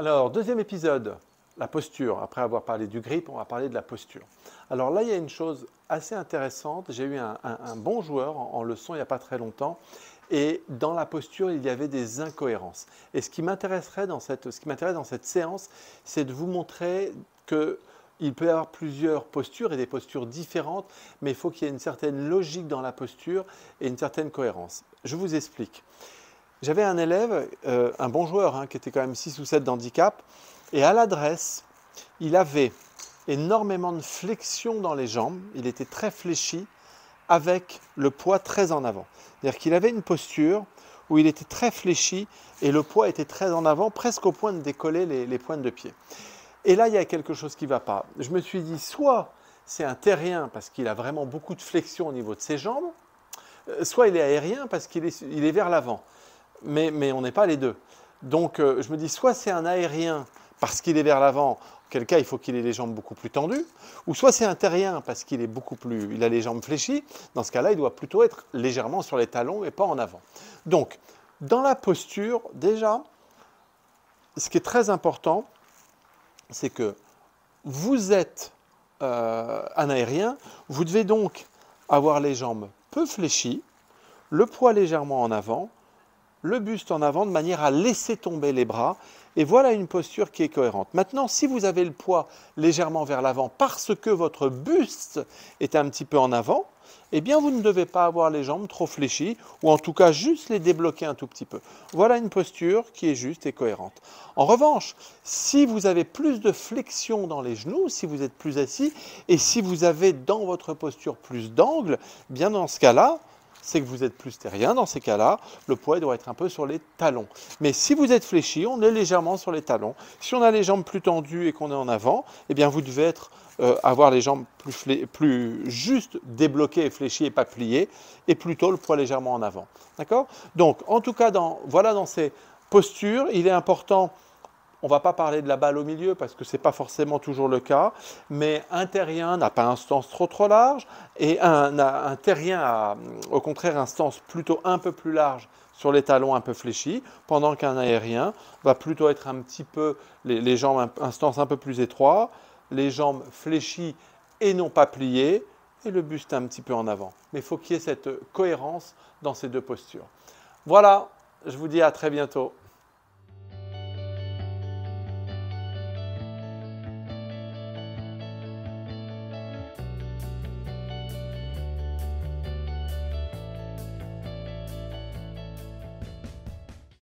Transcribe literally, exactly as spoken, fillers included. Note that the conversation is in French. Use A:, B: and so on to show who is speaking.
A: Alors, deuxième épisode, la posture. Après avoir parlé du grip, on va parler de la posture. Alors là, il y a une chose assez intéressante. J'ai eu un, un, un bon joueur en, en leçon il n'y a pas très longtemps. Et dans la posture, il y avait des incohérences. Et ce qui m'intéresserait dans cette, ce qui m'intéresse dans cette séance, c'est de vous montrer que il peut y avoir plusieurs postures et des postures différentes, mais il faut qu'il y ait une certaine logique dans la posture et une certaine cohérence. Je vous explique. J'avais un élève, euh, un bon joueur, hein, qui était quand même six ou sept d'handicap, et à l'adresse, il avait énormément de flexion dans les jambes, il était très fléchi, avec le poids très en avant. C'est-à-dire qu'il avait une posture où il était très fléchi et le poids était très en avant, presque au point de décoller les, les pointes de pied. Et là, il y a quelque chose qui ne va pas. Je me suis dit, soit c'est un terrien parce qu'il a vraiment beaucoup de flexion au niveau de ses jambes, soit il est aérien parce qu'il est, il est vers l'avant. Mais, mais on n'est pas les deux. Donc euh, je me dis, soit c'est un aérien parce qu'il est vers l'avant, auquel cas il faut qu'il ait les jambes beaucoup plus tendues, ou soit c'est un terrien parce qu'il est beaucoup plus, il a les jambes fléchies. Dans ce cas-là, il doit plutôt être légèrement sur les talons et pas en avant. Donc, dans la posture, déjà, ce qui est très important, c'est que vous êtes euh, un aérien, vous devez donc avoir les jambes peu fléchies, le poids légèrement en avant, le buste en avant de manière à laisser tomber les bras. Et voilà une posture qui est cohérente. Maintenant, si vous avez le poids légèrement vers l'avant parce que votre buste est un petit peu en avant, eh bien vous ne devez pas avoir les jambes trop fléchies ou en tout cas juste les débloquer un tout petit peu. Voilà une posture qui est juste et cohérente. En revanche, si vous avez plus de flexion dans les genoux, si vous êtes plus assis et si vous avez dans votre posture plus d'angle, eh bien dans ce cas-là, c'est que vous êtes plus terrien. Dans ces cas-là, le poids doit être un peu sur les talons. Mais si vous êtes fléchi, on est légèrement sur les talons. Si on a les jambes plus tendues et qu'on est en avant, eh bien vous devez être, euh, avoir les jambes plus, flé plus juste débloquées et fléchies et pas pliées, et plutôt le poids légèrement en avant. D'accord? Donc, en tout cas, dans, voilà dans ces postures, il est important. On ne va pas parler de la balle au milieu parce que ce n'est pas forcément toujours le cas, mais un terrien n'a pas un stance trop trop large et un, un terrien a au contraire un stance plutôt un peu plus large sur les talons un peu fléchis, pendant qu'un aérien va plutôt être un petit peu, les, les jambes, un, un stance un peu plus étroit, les jambes fléchies et non pas pliées, et le buste un petit peu en avant. Mais il faut qu'il y ait cette cohérence dans ces deux postures. Voilà, je vous dis à très bientôt.